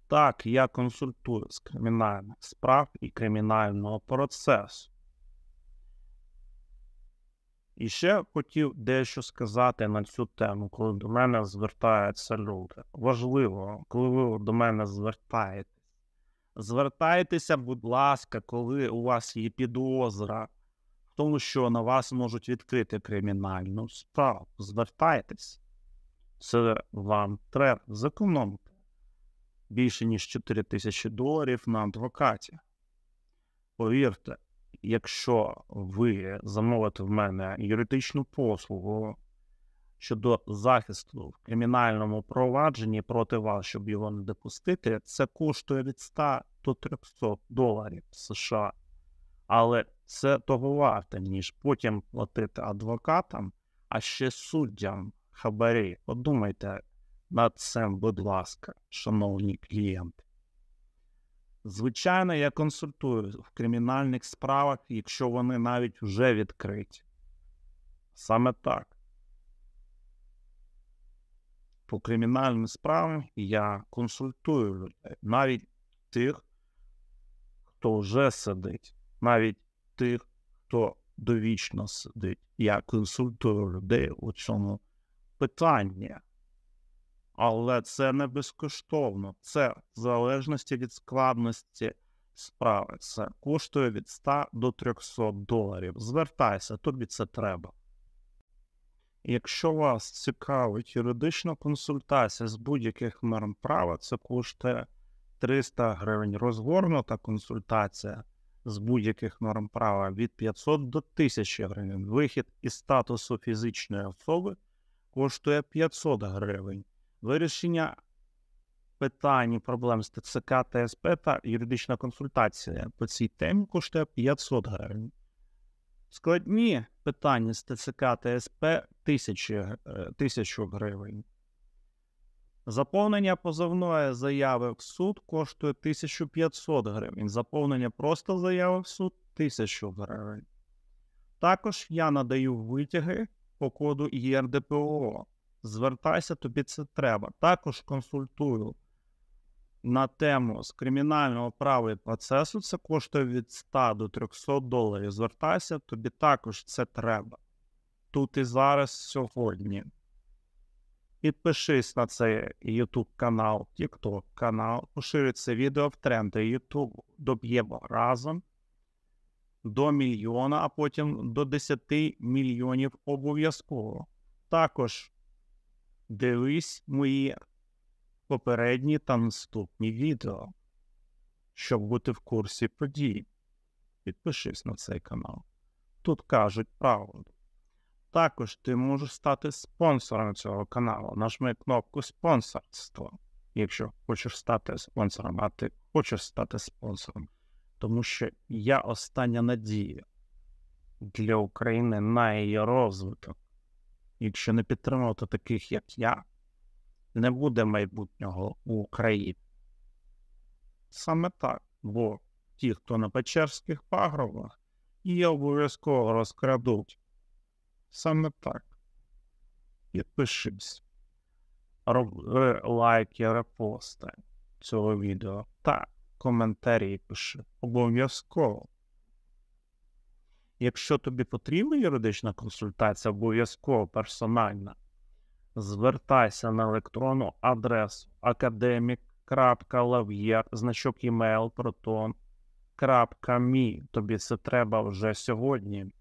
Так, я консультую з кримінальних справ і кримінального процесу. І ще хотів дещо сказати на цю тему, коли до мене звертаються люди. Важливо, коли ви до мене звертайтеся, будь ласка, коли у вас є підозра в тому, що на вас можуть відкрити кримінальну справу. Звертайтесь. Це вам треба зекономити більше, ніж $4000 на адвокаті. Повірте, якщо ви замовите в мене юридичну послугу щодо захисту в кримінальному провадженні проти вас, щоб його не допустити, це коштує від $100 до $300 США. Але це того варте, ніж потім платити адвокатам, а ще суддям хабарі. Подумайте над цим, будь ласка, шановні клієнти. Звичайно, я консультую в кримінальних справах, якщо вони навіть вже відкриті. Саме так. По кримінальним справам я консультую людей, навіть тих, хто вже сидить, навіть тих, хто довічно сидить. Я консультую людей у цьому питанні. Але це не безкоштовно. Це в залежності від складності справи. Це коштує від $100 до $300. Звертайся, тобі це треба. Якщо вас цікавить юридична консультація з будь-яких норм права, це коштує 300 гривень. Розгорнута консультація з будь-яких норм права від 500 до 1000 гривень. Вихід із статусу фізичної особи коштує 500 гривень. Вирішення питань і проблем з ТЦК, ТСП та юридична консультація по цій темі коштує 500 гривень. Складні питання з ТЦК, ТСП – 1000 гривень. Заповнення позовної заяви в суд коштує 1500 гривень. Заповнення просто заяви в суд – 1000 гривень. Також я надаю витяги по коду ЄРДПО. Звертайся, тобі це треба. Також консультую на тему з кримінального права і процесу. Це коштує від $100 до $300. Звертайся, тобі також це треба. Тут і зараз, сьогодні. Підпишись на цей YouTube канал, TikTok канал. Поширюй це відео в тренди YouTube. Доб'ємо разом до 1 мільйона, а потім до 10 мільйонів обов'язково. Також дивись мої попередні та наступні відео, щоб бути в курсі подій. Підпишись на цей канал. Тут кажуть правду. Також ти можеш стати спонсором цього каналу. Нажми кнопку «Спонсорство», якщо хочеш стати спонсором, а ти хочеш стати спонсором. Тому що я остання надія для України на її розвиток. Якщо не підтримувати таких, як я, не буде майбутнього у Україні. Саме так, бо ті, хто на Печерських пагорбах, її обов'язково розкрадуть. Саме так. Підпишись. Роби лайки, репости цього відео та коментарі пиши. Обов'язково. Якщо тобі потрібна юридична консультація, обов'язково персональна, звертайся на електронну адресу academic.lavyer, значок email, proton.me. Тобі це треба вже сьогодні.